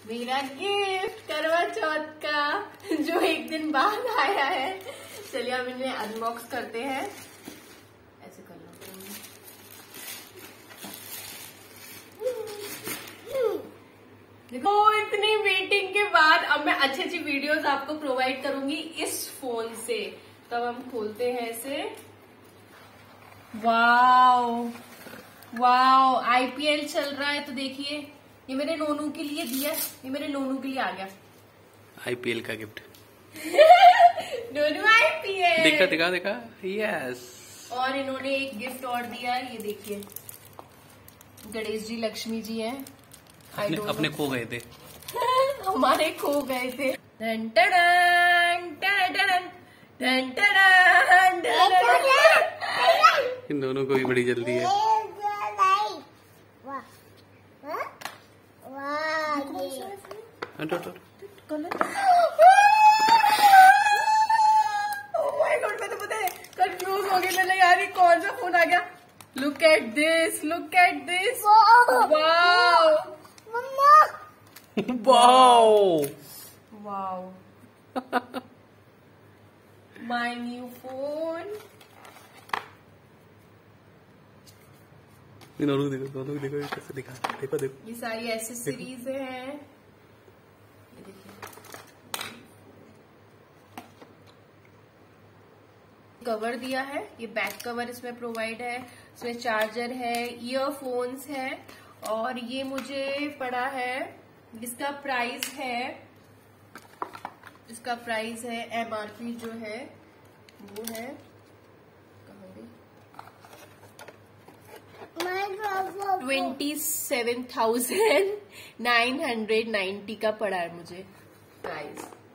मेरा गिफ्ट करवा चौथ का जो एक दिन बाद आया है। चलिए अब इन्हें अनबॉक्स करते हैं। ऐसे कर लो। देखो इतनी वेटिंग के बाद अब मैं अच्छी अच्छी वीडियोस आपको प्रोवाइड करूंगी इस फोन से। तब हम खोलते हैं इसे। वाओ वाओ, आईपीएल चल रहा है तो देखिए ये मेरे नोनू के लिए दिया, ये मेरे नोनू के लिए आ गया आईपीएल का गिफ्ट। नोनू आईपीएल देखा देखा देखा, यस। और इन्होंने एक गिफ्ट और दिया, ये देखिए गणेश जी लक्ष्मी जी हैं। अपने खो गए थे। हमारे खो गए थे। टन टडन, टन टडन, टन टडन, टन टडन। इन दोनों को भी बड़ी जल्दी है। मैं तो पता है कंफ्यूज हो गई, मैंने यार ये कौन सा फोन आ गया। Look at this, look at this. Wow wow wow, my new phone. दोनों को देखो कैसे दिखा, देखो देखो। ये सारी एसेसरीज हैं। ये देखिए कवर दिया है, ये बैक कवर इसमें प्रोवाइड है। इसमें चार्जर है, ईयरफोन्स है। और ये मुझे पड़ा है, इसका प्राइस है एमआरपी जो है वो है 27,990 का पड़ा है मुझे प्राइस।